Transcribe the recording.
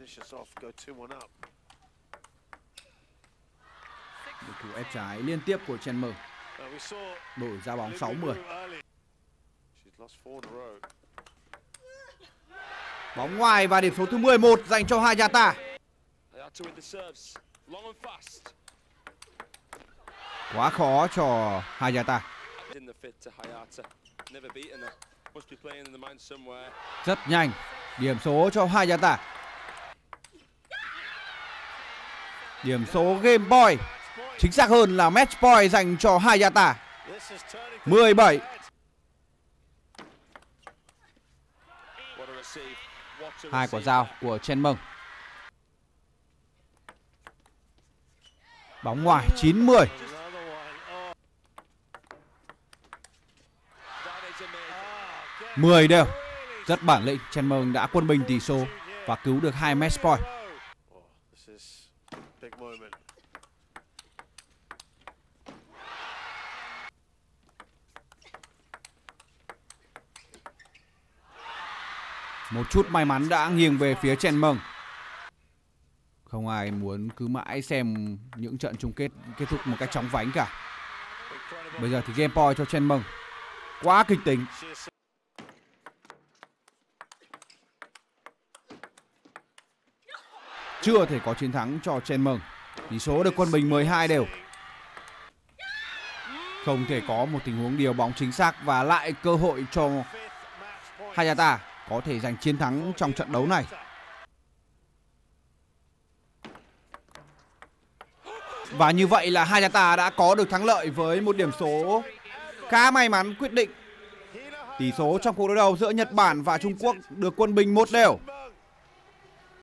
Một cú ép trái liên tiếp của Chen Meng. Đổi ra bóng 6-10. Bóng ngoài và điểm số thứ 11 dành cho Hayata. Quá khó cho Hayata. Rất nhanh. Điểm số cho Hayata. Điểm số game point, chính xác hơn là match point dành cho Hayata. 17. Hai quả dao của Chen Meng. Bóng ngoài 9-10. Mười đều. Rất bản lĩnh, Chen Meng đã quân bình tỷ số và cứu được 2 match point. Một chút may mắn đã nghiêng về phía Chen Meng. Không ai muốn cứ mãi xem những trận chung kết kết thúc một cách chóng vánh cả. Bây giờ thì game point cho Chen Meng. Quá kịch tính. Chưa thể có chiến thắng cho Chen Meng. Tỷ số được quân bình 12 đều. Không thể có một tình huống điều bóng chính xác và lại cơ hội cho Hayata có thể giành chiến thắng trong trận đấu này. Và như vậy là Hayata đã có được thắng lợi với một điểm số khá may mắn quyết định. Tỷ số trong cuộc đối đầu giữa Nhật Bản và Trung Quốc được quân bình 1 đều.